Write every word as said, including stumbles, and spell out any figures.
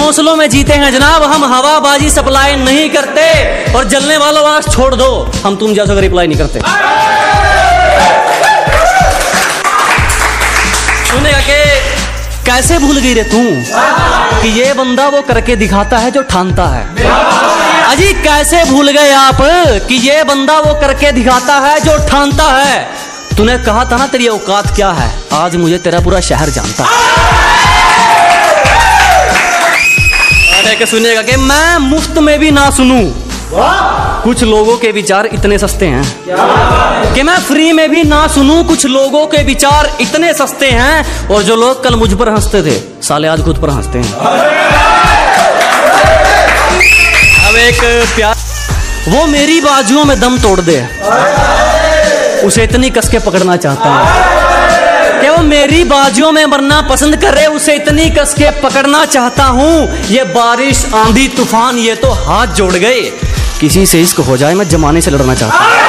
हौसलों में जीते हैं जनाब, हम हवाबाजी सप्लाई नहीं करते। और जलने वालों आंख छोड़ दो, हम तुम जैसा रिप्लाई नहीं करते। सुनेगा कि कैसे भूल गई रे तू कि ये बंदा वो करके दिखाता है जो ठानता है। अजी कैसे भूल गए आप कि ये बंदा वो करके दिखाता है जो ठानता है। तूने कहा था ना तेरी औकात क्या है, आज मुझे तेरा पूरा शहर जानता है। अरे सुनेगा कि मैं मुफ्त में भी ना सुनूं, कुछ लोगों के विचार इतने सस्ते हैं कि मैं फ्री में भी ना सुनूं, कुछ लोगों के विचार इतने सस्ते हैं। और जो लोग कल मुझ पर हंसते थे साले आज खुद पर हंसते हैं। अब एक प्यार, वो मेरी बाजुओं में दम तोड़ दे, उसे इतनी कस के पकड़ना चाहता हूं कि वो मेरी बाजुओं में मरना पसंद करे, उसे इतनी कस के पकड़ना चाहता हूं। ये बारिश आंधी तूफान ये तो हाथ जोड़ गए, किसी से इश्क हो जाए मैं जमाने से लड़ना चाहता हूं।